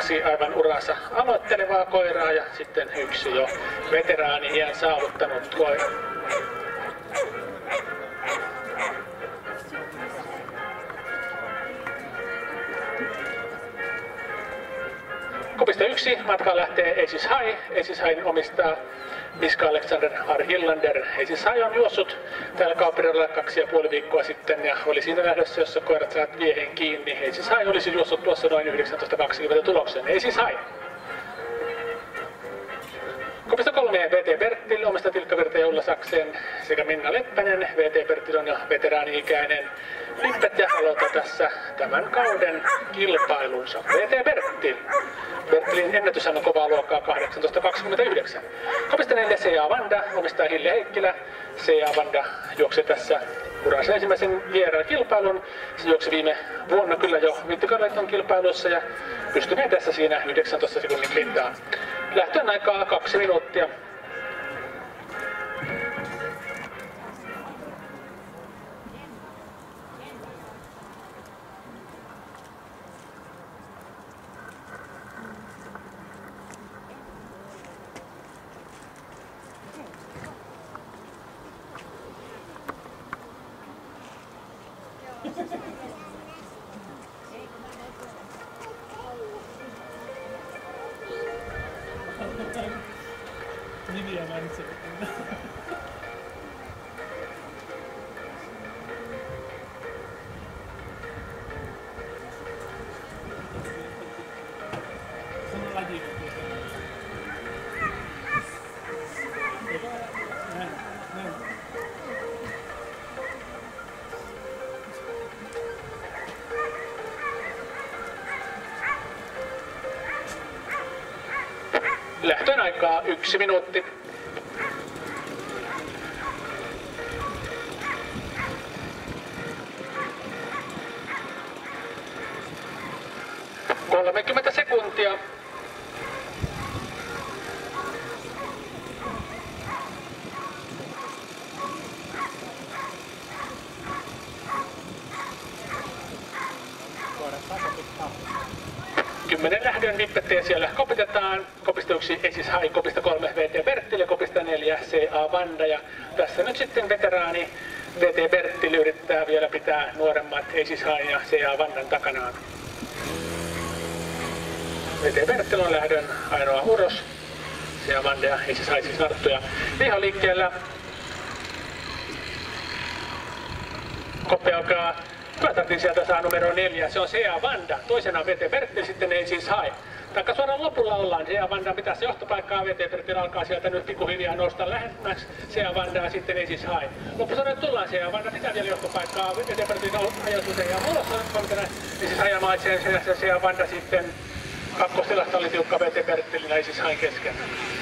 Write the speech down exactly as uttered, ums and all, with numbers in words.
kaksi aivan uransa aloittelevaa koiraa ja sitten yksi jo veteraani iän saavuttanut koira. Kopista yksi matka lähtee Aces High. Aces High omistaa Miska Alexander R. Hillander. Aces High on juossut täällä Kaupiradalla kaksi ja puoli viikkoa sitten ja oli siinä lähdössä, jossa koirat saavat viehen kiinni. Aces High olisi juossut tuossa noin yhdeksäntoista kaksikymmentä tuloksen. Aces High. Kopista kolme V T Bertil, omista Tilkka Virta ja Ulla Saksen sekä Minna Leppänen. V T Bertil on jo veteraani-ikäinen lippet ja aloittaa tässä tämän kauden kilpailunsa. V T Bertil. Bertilin ennätyshän on kovaa luokkaa kahdeksantoista kaksikymmentäyhdeksän. Kopista neljä C A Vanda, omistaa Hille Heikkilä. C A Vanda juoksi tässä uransa ensimmäisen vieraan-kilpailun. Se juoksi viime vuonna kyllä jo Vintikarleton kilpailuissa ja pystyneen tässä siinä yhdeksäntoista sekunnin pintaan. Lähtöön aikaa kaksi minuuttia. Nimiä mainitsin. Se on laji. Näin, näin. Lähtöön aikaa yksi minuutti. kolmekymmentä sekuntia. Kymmenen lähdön vippetteen siellä kopitetaan. Kopista yksi Aces High, kopista kolme V T Bertil ja kopista neljä C A Vanda. Ja tässä nyt sitten veteraani V T Bertil yrittää vielä pitää nuoremmat Aces High ja C A Vandan takanaan. V T Bertil on lähdön ainoa uros. C A Vanda ja Aces High siis narttuja. Viho liikkeellä. Koppi alkaa. Päätartin sieltä saa numero neljä, se on C A Vanda, toisena V T Bertil, sitten Aces High. Taikka suoraan lopulla ollaan, C A Vanda pitää se johtopaikkaa, V T Bertil alkaa sieltä nyt pikkuhiljaa nousta lähemmäksi C A Vandaa, sitten Aces High. Loppusuoraan tullaan, C A Vanda pitää vielä johtopaikkaa, V T Bertil ajatuu sen ja ulos, Aces High maitsee sen ja C A Vanda sitten kakkostilasta oli tiukka V T Bertilin ja Aces High kesken.